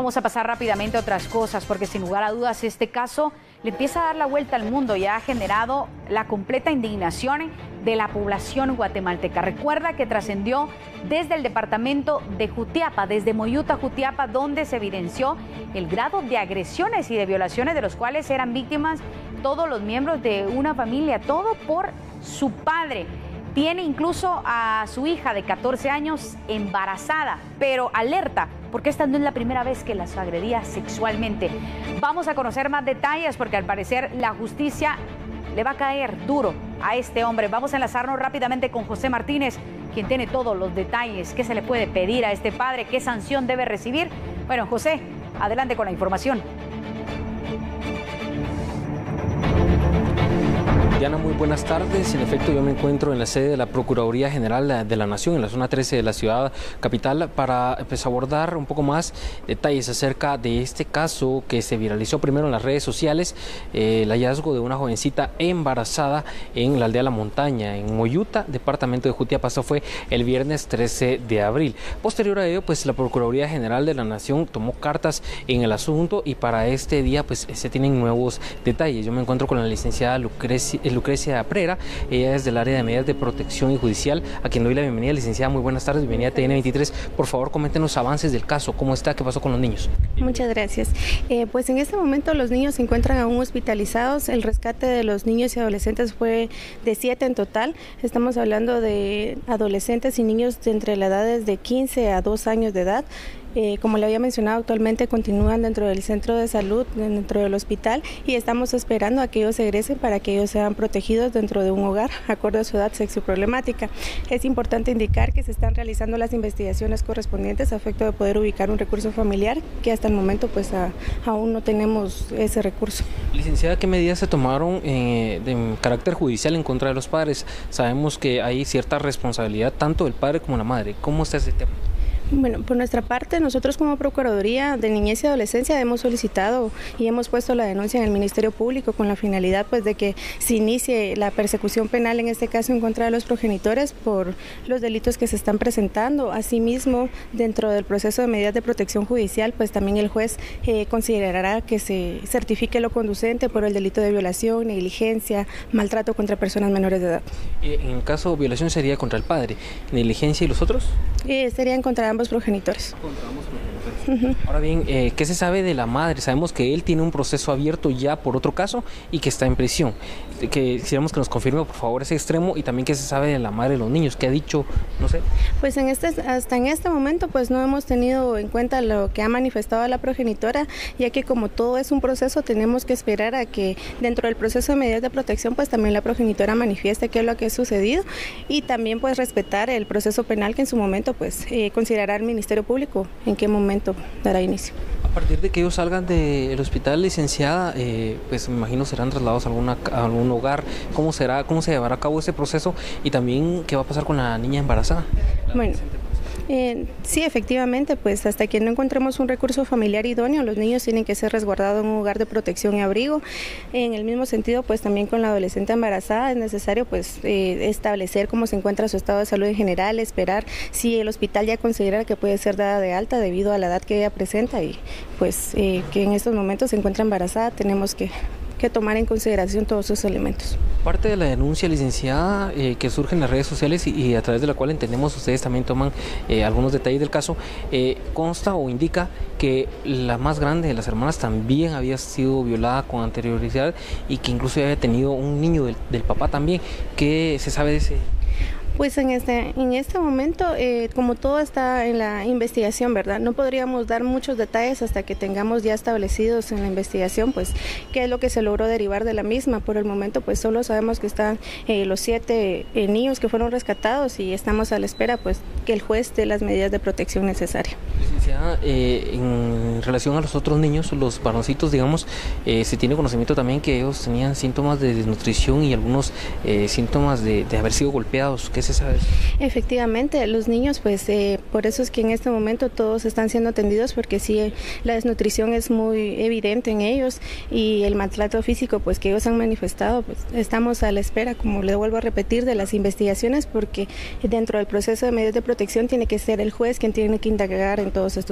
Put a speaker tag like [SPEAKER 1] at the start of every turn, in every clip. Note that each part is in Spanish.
[SPEAKER 1] vamos a pasar rápidamente a otras cosas, porque sin lugar a dudas este caso le empieza a dar la vuelta al mundo y ha generado la completa indignación de la población guatemalteca. Recuerda que trascendió desde el departamento de Jutiapa, desde Moyuta, Jutiapa, donde se evidenció el grado de agresiones y de violaciones de los cuales eran víctimas todos los miembros de una familia, todo por su padre. Tiene incluso a su hija de 14 años embarazada, pero alerta, porque esta no es la primera vez que las agredía sexualmente. Vamos a conocer más detalles porque al parecer la justicia le va a caer duro a este hombre. Vamos a enlazarnos rápidamente con José Martínez, quien tiene todos los detalles. ¿Qué se le puede pedir a este padre? ¿Qué sanción debe recibir? Bueno, José, adelante con la información.
[SPEAKER 2] Diana, muy buenas tardes. En efecto, yo me encuentro en la sede de la Procuraduría General de la Nación, en la zona 13 de la ciudad capital, para abordar un poco más detalles acerca de este caso que se viralizó primero en las redes sociales, el hallazgo de una jovencita embarazada en la aldea La Montaña, en Moyuta, departamento de Jutiapa. Esto fue el viernes 13 de abril. Posterior a ello, pues la Procuraduría General de la Nación tomó cartas en el asunto y para este día pues se tienen nuevos detalles. Yo me encuentro con la licenciada Lucrecia Prera, ella es del área de medidas de protección y judicial, a quien doy la bienvenida. Licenciada, muy buenas tardes, bienvenida a TN23. Por favor, comenten los avances del caso, cómo está, qué pasó con los niños.
[SPEAKER 3] Muchas gracias. Pues en este momento los niños se encuentran aún hospitalizados. El rescate de los niños y adolescentes fue de 7 en total. Estamos hablando de adolescentes y niños de entre las edades de 15 a 2 años de edad. Como le había mencionado, actualmente continúan dentro del centro de salud, dentro del hospital, y estamos esperando a que ellos egresen para que ellos sean protegidos dentro de un hogar, acorde a su edad, sexo y problemática. Es importante indicar que se están realizando las investigaciones correspondientes a efecto de poder ubicar un recurso familiar, que hasta el momento pues aún no tenemos ese recurso.
[SPEAKER 2] Licenciada, ¿qué medidas se tomaron de carácter judicial en contra de los padres? Sabemos que hay cierta responsabilidad tanto del padre como de la madre. ¿Cómo está ese tema?
[SPEAKER 3] Bueno, por nuestra parte, nosotros como Procuraduría de Niñez y Adolescencia hemos solicitado y hemos puesto la denuncia en el Ministerio Público con la finalidad pues de que se inicie la persecución penal, en este caso en contra de los progenitores por los delitos que se están presentando. Asimismo, dentro del proceso de medidas de protección judicial, pues también el juez considerará que se certifique lo conducente por el delito de violación, negligencia, maltrato contra personas menores de edad.
[SPEAKER 2] En el caso de violación sería contra el padre, negligencia y los otros?
[SPEAKER 3] Serían contra ambos progenitores.
[SPEAKER 2] Contra ambos progenitores. Ahora bien, ¿qué se sabe de la madre? Sabemos que él tiene un proceso abierto ya por otro caso y que está en prisión. Quisiéramos que nos confirme por favor ese extremo, y también qué se sabe de la madre de los niños, qué ha dicho, no sé.
[SPEAKER 3] Pues hasta en este momento pues no hemos tenido en cuenta lo que ha manifestado la progenitora, ya que como todo es un proceso tenemos que esperar a que dentro del proceso de medidas de protección pues también la progenitora manifieste qué es lo que ha sucedido, y también pues respetar el proceso penal que en su momento pues considerará el Ministerio Público en qué momento dará inicio.
[SPEAKER 2] A partir de que ellos salgan del hospital, licenciada, pues me imagino serán trasladados a algún hogar. ¿Cómo se llevará a cabo ese proceso? Y también, ¿qué va a pasar con la niña embarazada?
[SPEAKER 3] Bueno, sí, efectivamente, pues hasta que no encontremos un recurso familiar idóneo, los niños tienen que ser resguardados en un hogar de protección y abrigo. En el mismo sentido, pues también con la adolescente embarazada es necesario pues establecer cómo se encuentra su estado de salud en general, esperar si el hospital ya considera que puede ser dada de alta debido a la edad que ella presenta, y pues que en estos momentos se encuentra embarazada, tenemos que tomar en consideración todos esos elementos.
[SPEAKER 2] Parte de la denuncia, licenciada, que surge en las redes sociales y a través de la cual entendemos ustedes también toman algunos detalles del caso, consta o indica que la más grande de las hermanas también había sido violada con anterioridad y que incluso había tenido un niño del papá también. ¿Qué se sabe de ese?
[SPEAKER 3] Pues en este momento, como todo está en la investigación, ¿verdad? No podríamos dar muchos detalles hasta que tengamos ya establecidos en la investigación, pues, qué es lo que se logró derivar de la misma. Por el momento, pues, solo sabemos que están los 7 niños que fueron rescatados y estamos a la espera, pues, que el juez dé las medidas de protección necesarias.
[SPEAKER 2] Licenciada, en relación a los otros niños, los varoncitos, digamos, se tiene conocimiento también que ellos tenían síntomas de desnutrición y algunos síntomas de haber sido golpeados. ¿Qué se sabe?
[SPEAKER 3] Efectivamente, los niños, pues por eso es que en este momento todos están siendo atendidos, porque sí, la desnutrición es muy evidente en ellos, y el maltrato físico pues que ellos han manifestado, pues estamos a la espera, como le vuelvo a repetir, de las investigaciones, porque dentro del proceso de medidas de protección tiene que ser el juez quien tiene que indagar en todos estos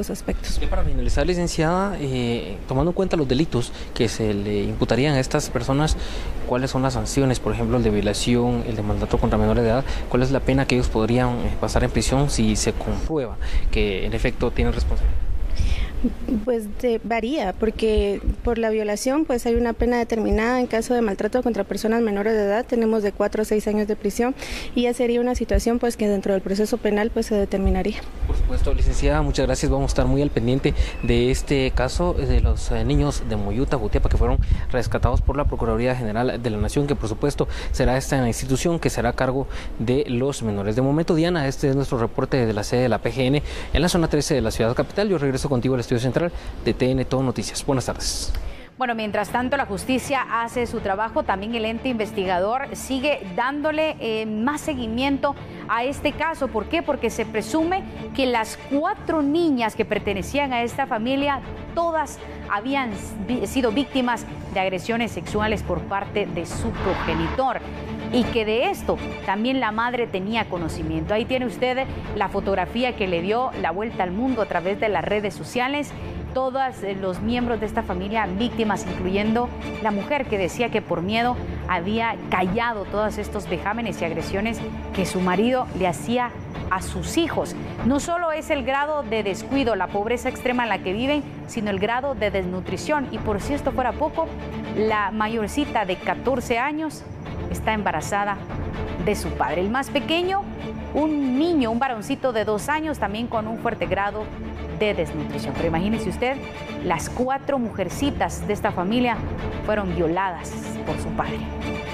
[SPEAKER 3] estos aspectos.
[SPEAKER 2] Y para finalizar, licenciada, tomando en cuenta los delitos que se le imputarían a estas personas, ¿cuáles son las sanciones? Por ejemplo, el de violación, el de maltrato contra menores de edad. ¿Cuál es la pena que ellos podrían pasar en prisión si se comprueba que en efecto tienen responsabilidad?
[SPEAKER 3] Pues varía, porque por la violación pues hay una pena determinada. En caso de maltrato contra personas menores de edad tenemos de 4 a 6 años de prisión, y ya sería una situación pues que dentro del proceso penal pues se determinaría.
[SPEAKER 2] Por supuesto, licenciada, muchas gracias. Vamos a estar muy al pendiente de este caso de los niños de Moyuta, Jutiapa, que fueron rescatados por la Procuraduría General de la Nación, que por supuesto será esta institución que será a cargo de los menores. De momento, Diana, este es nuestro reporte desde la sede de la PGN en la zona 13 de la ciudad capital. Yo regreso contigo al estudio central de TN Todo Noticias. Buenas tardes.
[SPEAKER 1] Bueno, mientras tanto la justicia hace su trabajo, también el ente investigador sigue dándole más seguimiento a este caso. ¿Por qué? Porque se presume que las 4 niñas que pertenecían a esta familia, todas habían sido víctimas de agresiones sexuales por parte de su progenitor, y que de esto también la madre tenía conocimiento. Ahí tiene usted la fotografía que le dio la vuelta al mundo a través de las redes sociales. Todos los miembros de esta familia víctimas, incluyendo la mujer que decía que por miedo había callado todos estos vejámenes y agresiones que su marido le hacía a sus hijos. No solo es el grado de descuido, la pobreza extrema en la que viven, sino el grado de desnutrición. Y por si esto fuera poco, la mayorcita de 14 años está embarazada de su padre. El más pequeño, un niño, un varoncito de 2 años, también con un fuerte grado de desnutrición. Pero imagínese usted, las 4 mujercitas de esta familia fueron violadas por su padre.